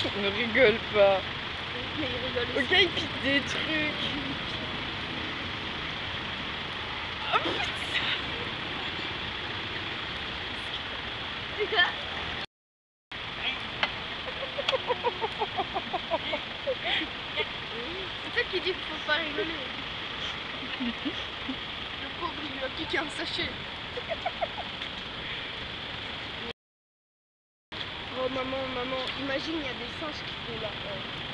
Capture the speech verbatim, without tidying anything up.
Ne rigole pas. Mais il rigole aussi. Ok, il pique des trucs. Oh putain. C'est toi qui dis qu'il faut pas rigoler. Le pauvre, il lui a piqué un sachet. Oh maman, maman, imagine il y a des singes qui font là.